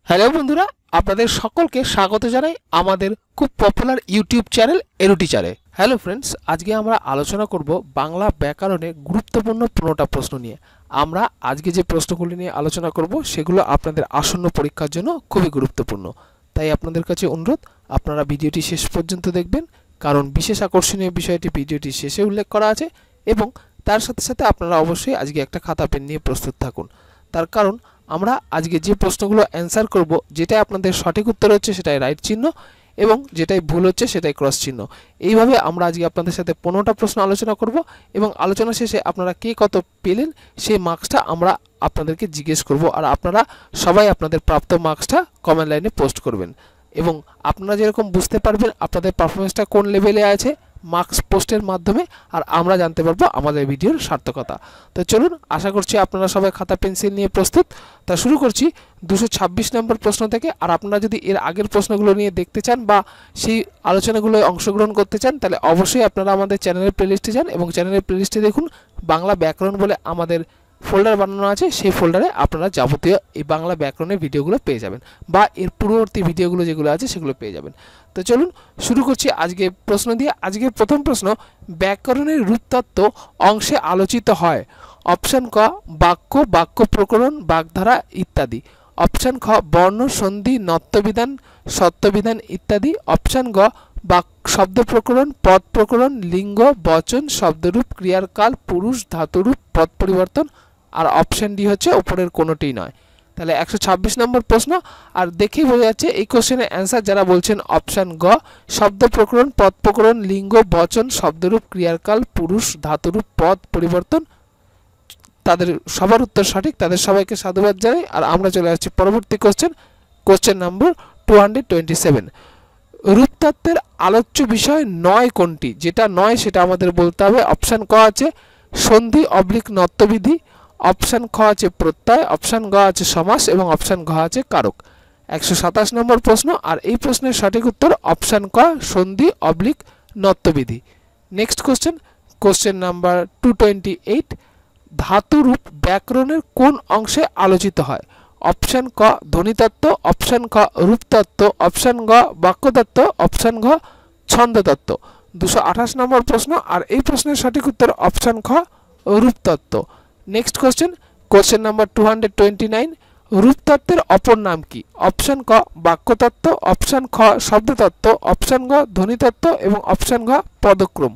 Hello বন্ধুরা, আপনাদের সকলকে স্বাগত জানাই আমাদের খুব পপুলার ইউটিউব চ্যানেল এরু টিচারে। হ্যালো ফ্রেন্ডস, আজকে আমরা আলোচনা করব বাংলা ব্যাকরণে গুরুত্বপূর্ণ 15টা প্রশ্ন নিয়ে। আমরা আজকে যে প্রশ্নগুলি নিয়ে আলোচনা করব সেগুলো আপনাদের আসন্ন পরীক্ষার জন্য খুবই গুরুত্বপূর্ণ। তাই আপনাদের কাছে অনুরোধ, আপনারা ভিডিওটি শেষ পর্যন্ত দেখবেন, কারণ বিশেষ আকর্ষণীয় বিষয়টি ভিডিওটি শেষে উল্লেখ করা আছে। এবং তার সাথে সাথে আপনারা অবশ্যই আজকে একটা খাতা পেন নিয়ে প্রস্তুত থাকুন। তার কারণ আমরা আজকে যে প্রশ্নগুলো অ্যান্সার করব, যেটাই আপনাদের সঠিক উত্তর হচ্ছে সেটাই রাইট চিহ্ন, এবং যেটাই ভুল হচ্ছে সেটাই ক্রস চিহ্ন। এইভাবে আমরা আজকে আপনাদের সাথে 15টা প্রশ্ন আলোচনা করব, এবং আলোচনা শেষে আপনারা কে কত পেলেন সেই মার্কসটা আমরা আপনাদেরকে জিজ্ঞেস করব, আর আপনারা সবাই আপনাদের প্রাপ্ত মার্কসটা কমেন্ট লাইনে পোস্ট করবেন। এবং আপনারা যেরকম বুঝতে পারবেন আপনাদের পারফরমেন্সটা কোন লেভেলে আছে মার্কস পোস্টের মাধ্যমে, আর আমরা জানতে পারবো আমাদের ভিডিওর সার্থকতা। তো চলুন, আশা করছি আপনারা সবাই খাতা পেন্সিল নিয়ে প্রস্তুত। তা শুরু করছি 226 নম্বর প্রশ্ন থেকে। আর আপনারা যদি এর আগের প্রশ্নগুলো নিয়ে দেখতে চান বা সেই আলোচনাগুলোয় অংশগ্রহণ করতে চান, তাহলে অবশ্যই আপনারা আমাদের চ্যানেলের প্লেলিস্টে যান এবং চ্যানেলের প্লেলিস্টে দেখুন বাংলা ব্যাকরণ বলে আমাদের ফোল্ডার বানানো আছে। সেই ফোল্ডারে আপনারা যাবতীয় এই বাংলা ব্যাকরণের ভিডিওগুলো পেয়ে যাবেন, বা এর পূর্ববর্তী ভিডিওগুলো যেগুলো আছে সেগুলো পেয়ে যাবেন। তো চলুন শুরু করছি আজকে প্রশ্ন দিয়ে। আজকের প্রথম প্রশ্ন, ব্যাকরণের রূপতত্ত্ব অংশে আলোচিত হয়। অপশান ক বাক্য, বাক্য প্রকরণ, বাগধারা ইত্যাদি। অপশান খ বর্ণ, সন্ধি, নত্যবিধান, সত্যবিধান ইত্যাদি। অপশান গ শব্দ প্রকরণ, পদ প্রকরণ, লিঙ্গ, বচন, শব্দরূপ, ক্রিয়ার কাল, পুরুষ, ধাতুরূপ, পদ পরিবর্তন। আর অপশান ডি হচ্ছে ওপরের কোনোটিই নয়। তাহলে 126 নম্বর প্রশ্ন। আর দেখেই বোঝা যাচ্ছে এই কোশ্চেনের অ্যান্সার যারা বলছেন অপশান গ শব্দ প্রকরণ, পদ প্রকরণ, লিঙ্গ, বচন, শব্দরূপ, ক্রিয়ার কাল, পুরুষ, ধাতুরূপ, পদ পরিবর্তন, তাদের সবার উত্তর সঠিক। তাদের সবাইকে সাধুবাদ জানাই। আর আমরা চলে আসছি পরবর্তী কোশ্চেন নম্বর 227। রূপতত্ত্বের আলোচ্য বিষয় নয় কোনটি? যেটা নয় সেটা আমাদের বলতে হবে। অপশান ক আছে সন্ধি অবলিক নত্যবিধি, অপশান খ আছে প্রত্যয়, অপশান গ আছে সমাস, এবং অপশান ঘ আছে কারক। 127 নম্বর প্রশ্ন। আর এই প্রশ্নের সঠিক উত্তর অপশান ক সন্ধি অবলিক নত্যবিধি। Next question number 228। ধাতুরূপ ব্যাকরণের কোন অংশে আলোচিত হয়? অপশান ক ধ্বনিতত্ত্ব, অপশান খ রূপতত্ত্ব, অপশান গ বাক্যতত্ত্ব, অপশান ঘ ছন্দতত্ত্ব। 228 নম্বর প্রশ্ন। আর এই প্রশ্নের সঠিক উত্তর অপশান খ রূপতত্ত্ব। Next question number 229। রূপতত্ত্বের অপর নাম কি? অপশান ক বাক্যতত্ত্ব, অপশান খ শব্দতত্ত্ব, অপশান গ ধ্বনিতত্ত্ব, এবং অপশান ঘ পদক্রম।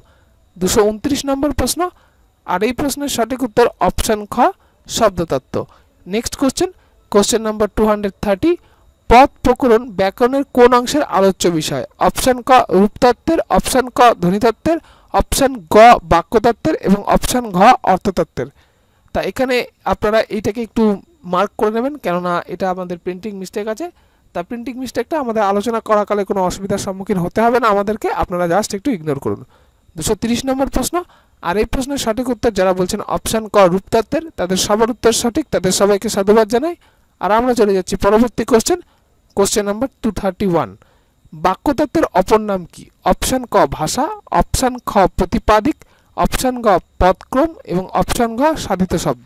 229 নম্বর প্রশ্ন। আর এই প্রশ্নের সঠিক উত্তর অপশান খ শব্দতত্ত্ব। Next question number 230। পদ প্রকরণ ব্যাকরণের কোন অংশের আলোচ্য বিষয়? অপশান ক রূপতত্ত্বের, অপশান ক ধ্বনিতত্ত্বের, অপশান গ বাক্যতত্ত্বের, এবং অপশান ঘ অর্থতত্ত্বের। তা এখানে আপনারা এইটাকে একটু মার্ক করে নেবেন, কেননা এটা আমাদের প্রিন্টিং মিস্টেক আছে। তা প্রিন্টিং মিস্টেকটা আমাদের আলোচনা করাকালে কোনো অসুবিধার সম্মুখীন হতে হবে না আমাদেরকে, আপনারা জাস্ট একটু ইগনোর করুন। 230 নম্বর প্রশ্ন। আর এই প্রশ্নের সঠিক উত্তর যারা বলছেন অপশান ক রূপতত্ত্বের, তাদের সবার উত্তর সঠিক। তাদের সবাইকে সাধুবাদ জানাই। আর আমরা চলে যাচ্ছি পরবর্তী কোশ্চেন নাম্বার 231। বাক্যতত্ত্বের অপর নাম কি? অপশান ক ভাষা, অপশান খ প্রতিপাদিক, অপশান গ পদক্রম, এবং অপশান ঘ সাধিত শব্দ।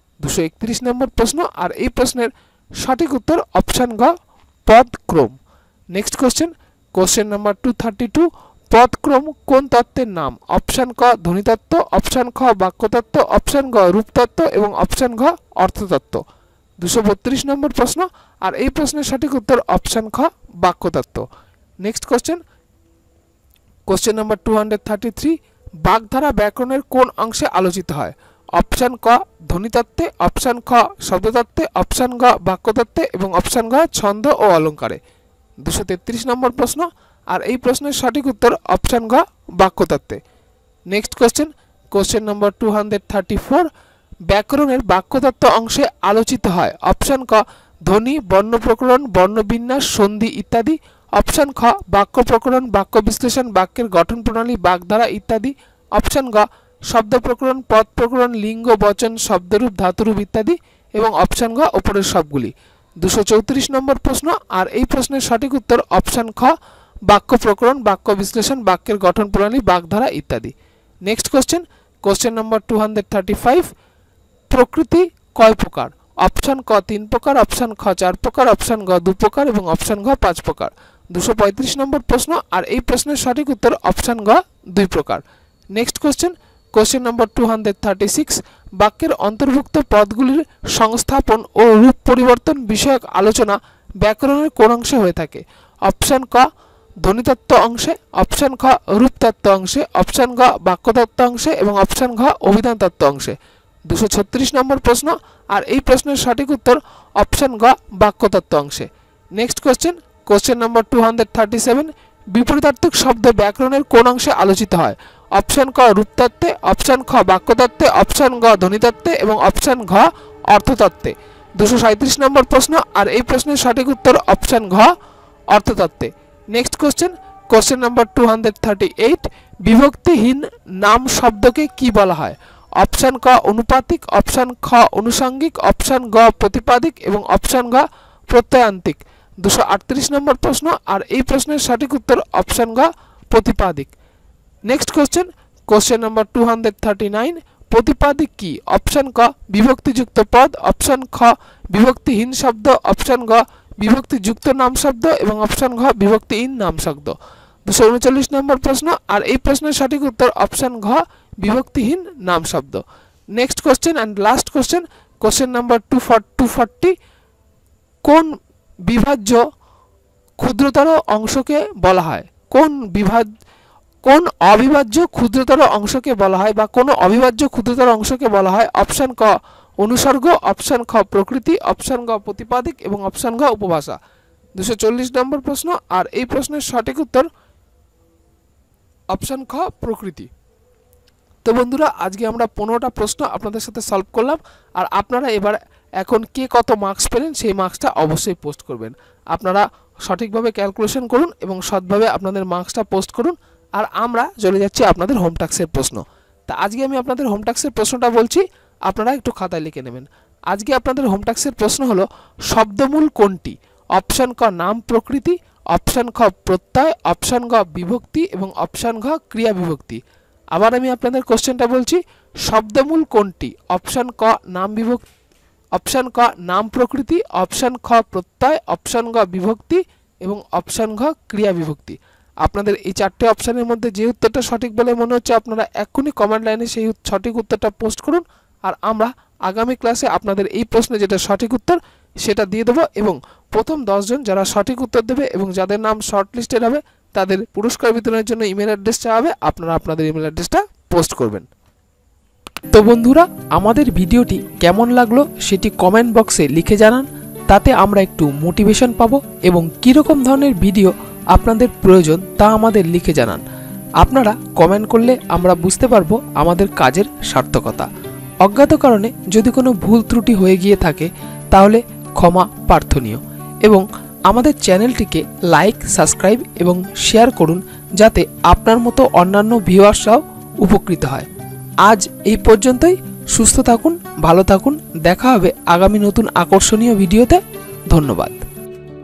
231 নম্বর প্রশ্ন। আর এই প্রশ্নের সঠিক উত্তর অপশান গ পদক্রম। Next question number 232। পদক্রম কোন তত্ত্বের নাম? অপশান ক ধ্বনিতত্ত্ব, অপশান খ বাক্যতত্ত্ব, অপশান গ রূপতত্ত্ব, এবং অপশান ঘ অর্থতত্ত্ব। 232 নম্বর প্রশ্ন। আর এই প্রশ্নের সঠিক উত্তর অপশান খ বাক্যতত্ত্ব। Next question number 233। বাগধারা ব্যাকরণের কোন অংশে আলোচিত হয়? অপশান ক ধ্বনিতত্ত্বে, অপশান খ শব্দতত্ত্বে, অপশান গ বাক্যতত্ত্বে, এবং অপশান ঘ ছন্দ ও অলঙ্কারে। 233 নম্বর প্রশ্ন। আর এই প্রশ্নের সঠিক উত্তর অপশান ঘ বাক্যতত্ত্বে। Next question number 234। ব্যাকরণের বাক্যতত্ত্ব অংশে আলোচিত হয়। অপশান ক ধ্বনি, বর্ণ প্রকরণ, বর্ণবিন্যাস, সন্ধি ইত্যাদি। অপশান খ বাক্য প্রকরণ, বাক্য বিশ্লেষণ, বাক্যের গঠন প্রণালী, বাগধারা ইত্যাদি। অপশান গ শব্দ প্রকরণ, পদ প্রকরণ, লিঙ্গ, বচন, শব্দরূপ, ধাতুরূপ ইত্যাদি, এবং অপশান গ ওপরের সবগুলি। 234 নম্বর প্রশ্ন। আর এই প্রশ্নের সঠিক উত্তর অপশান খ বাক্য প্রকরণ, বাক্য বিশ্লেষণ, বাক্যের গঠন প্রণালী, বাগধারা ইত্যাদি। Next question number 235। প্রকৃতি কয় প্রকার? অপশন ক 3 প্রকার, অপশন খ 4 প্রকার, অপশন গ 2 প্রকার এবং অপশন ঘ 5 প্রকার। 235 নম্বর প্রশ্ন, আর এই প্রশ্নের সঠিক উত্তর অপশন গ 2 প্রকার। নেক্সট কোশ্চেন নম্বর 236, বাক্যের অন্তর্ভুক্ত পদগুলির সংস্থাপন ও রূপ পরিবর্তন বিষয়ক আলোচনা ব্যাকরণের কোন অংশে হয়ে থাকে? অপশন ক ধ্বনিতত্ত্ব অংশে, অপশন খ রূপতত্ত্ব অংশে, অপশন গ বাক্যতত্ত্ব অংশে এবং অপশন ঘ অভিধান তত্ত্ব অংশে। 236 নম্বর প্রশ্ন, আর এই প্রশ্নের সঠিক উত্তর অপশন গ বাক্যতত্ত্ব অংশে। নেক্সট কোশ্চেন নম্বর 237, বিপরীতার্থক শব্দ ব্যাকরণের কোন অংশে আলোচিত হয়? অপশন ক রূপতত্ত্বে, অপশন খ বাক্যতত্ত্বে, অপশন গ ধ্বনিতত্ত্বে এবং অপশন ঘ অর্থতত্ত্বে। 237 নম্বর প্রশ্ন, আর এই প্রশ্নের সঠিক উত্তর অপশন ঘ অর্থতত্ত্বে। নেক্সট কোশ্চেন নম্বর 238, বিভক্তিহীন নাম শব্দকে কি বলা হয়? অপশন ক অনুপাতিক, অপশন খ অনুষঙ্গিক, অপশন গ প্রতিপাদিক এবং অপশন ঘ প্রত্যয়ান্তিক। 238 নম্বর প্রশ্ন, আর এই প্রশ্নের সঠিক উত্তর অপশন গ প্রতিপাদিক। নেক্সট কোশ্চেন নম্বর 239, প্রতিপাদিক কি? অপশন ক বিভক্তিযুক্ত পদ, অপশন খ বিভক্তিহীন শব্দ, অপশন গ বিভক্তিযুক্ত নাম শব্দ এবং অপশন ঘ বিভক্তিহীন নাম শব্দ। 239 নম্বর প্রশ্ন, আর এই প্রশ্নের সঠিক উত্তর অপশন ঘ বিভক্তিহীন নাম শব্দ। Next question and last question number 240, কোন বিভাজ্য ক্ষুদ্রতর অংশকে বলা হয়? কোন অবিভাজ্য ক্ষুদ্রতর অংশকে বলা হয় বা কোন অবিভাজ্য ক্ষুদ্রতর অংশকে বলা হয়? অপশন ক অনুসর্গ, অপশন খ প্রকৃতি, অপশন গ প্রতিপাদিক এবং অপশন ঘ উপভাষা। 240 নম্বর প্রশ্ন, আর এই প্রশ্নের সঠিক উত্তর অপশন খ প্রকৃতি। তো বন্ধুরা, আজকে আমরা 15টা প্রশ্ন আপনাদের সাথে সলভ করলাম, আর আপনারা এবার এখন কে কত মার্কস পেলেন সেই মার্কসটা অবশ্যই পোস্ট করবেন। আপনারা সঠিকভাবে ক্যালকুলেশন করুন এবং সৎভাবে আপনাদের মার্কসটা পোস্ট করুন। আর আমরা চলে যাচ্ছি আপনাদের হোম টাস্কের প্রশ্ন। তা আজকে আমি আপনাদের হোম টাস্কের প্রশ্নটা বলছি, আপনারা একটু খাতায় লিখে নেবেন। আজকে আপনাদের হোম টাস্কের প্রশ্ন হলো শব্দমূল কোনটি? অপশন ক নাম প্রকৃতি, অপশন খ প্রত্যয়, অপশন গ বিভক্তি এবং অপশন ঘ ক্রিয়া বিভক্তি। আবার আমি আপনাদের কোশ্চেনটা বলছি, শব্দমূল কোনটি? অপশন ক নাম বিভক্তি, অপশন ক নাম প্রকৃতি, অপশন খ প্রত্যয়, অপশন গ বিভক্তি এবং অপশন ঘ ক্রিয়া বিভক্তি। আপনাদের এই চারটে অপশনের মধ্যে যে উত্তরটা সঠিক বলে মনে হচ্ছে আপনারা এক্ষুনি কমেন্ট লাইনে সেই সঠিক উত্তরটা পোস্ট করুন, আর আমরা আগামী ক্লাসে আপনাদের এই প্রশ্নে যেটা সঠিক উত্তর সেটা দিয়ে দেবো এবং প্রথম 10 জন যারা সঠিক উত্তর দেবে এবং যাদের নাম শর্ট লিস্টেড হবে তাদের পুরস্কার বিতরণের জন্য ইমেল অ্যাড্রেস চাওয়া হবে। আপনারা আপনাদের ইমেল অ্যাড্রেসটা পোস্ট করবেন। তো বন্ধুরা, আমাদের ভিডিওটি কেমন লাগলো সেটি কমেন্ট বক্সে লিখে জানান, তাতে আমরা একটু মোটিভেশন পাবো এবং কীরকম ধরনের ভিডিও আপনাদের প্রয়োজন তা আমাদের লিখে জানান। আপনারা কমেন্ট করলে আমরা বুঝতে পারবো আমাদের কাজের সার্থকতা। অজ্ঞাত কারণে যদি কোনো ভুল ত্রুটি হয়ে গিয়ে থাকে তাহলে ক্ষমা প্রার্থনীয়, এবং আমাদের চ্যানেলটিকে লাইক, সাবস্ক্রাইব এবং শেয়ার করুন যাতে আপনার মতো অন্যান্য ভিউয়ার্সরাও উপকৃত হয়। আজ এই পর্যন্তই। সুস্থ থাকুন, ভালো থাকুন, দেখা হবে আগামী নতুন আকর্ষণীয় ভিডিওতে। ধন্যবাদ।